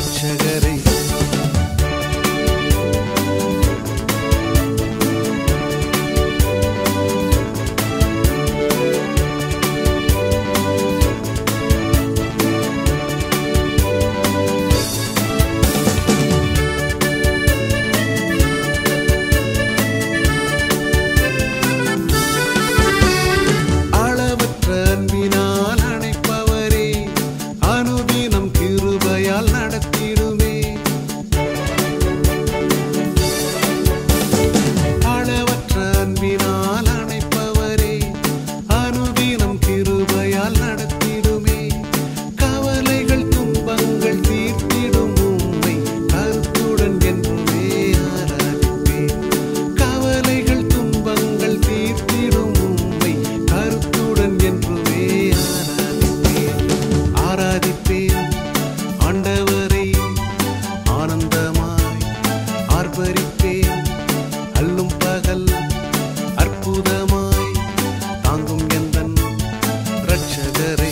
ரட்சகரை அல்லும் பகல் அற்புதமாய் தாங்கும் எந்தன் ரட்சகரை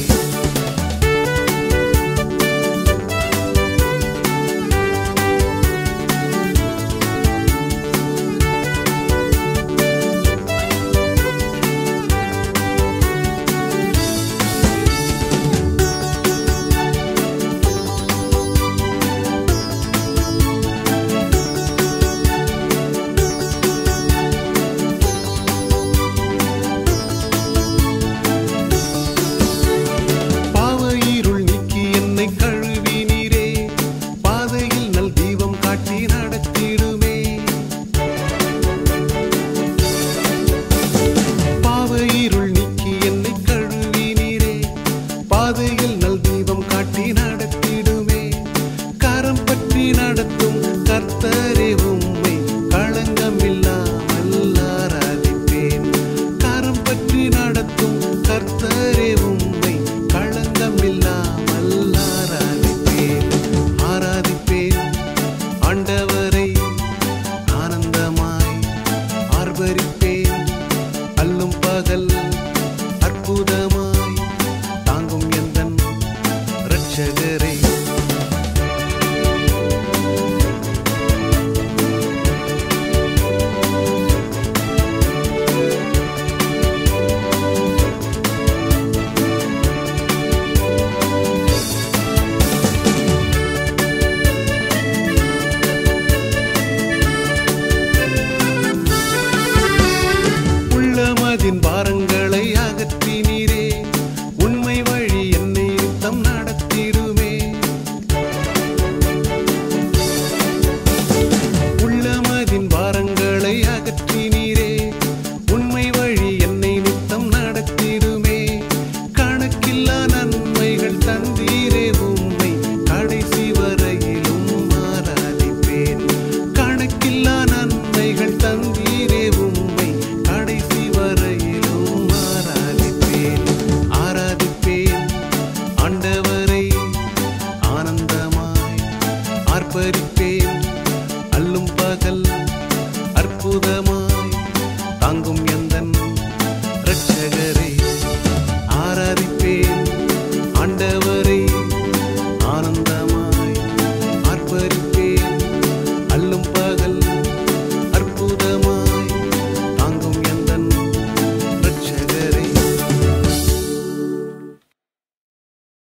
கர்த்தரே உம்மை களங்கமில்லாமல் ஆராதிப்பேன். கரம் பற்றி நடத்தும் கர்த்தரே உம்மை களங்கமில்லாமல் ஆராதிப்பேன். ஆராதிப்பேன் ஆண்டவரை ஆனந்தமாய் ஆர்ப்பரிப்பேன். அல்லும் பகல் அற்புதமாய் தாங்கும் எந்தன் ரட்சகரை பாரங்களை அகற்றினீரே, உண்மை வழி என்னை நித்தம் நடத்திடுமே. உள்ளமதின் பாரங்களை அகற்றினீரே, உண்மை வழி என்னை நித்தம் நடத்திடுமே. கணக்கில்லா நன்மைகள் தந்தீரே, உம்மை கடைசி வரையிலும் ஆராதிப்பேன். கணக்கில்லா நன்மைகள் தந்தீரே, உம்மை கடைசி வரையிலும் ஆராதிப்பேன். ஆராதிப்பேன் ஆண்டவரை ஆனந்தமாய் ஆர்ப்பரிப்பேன்.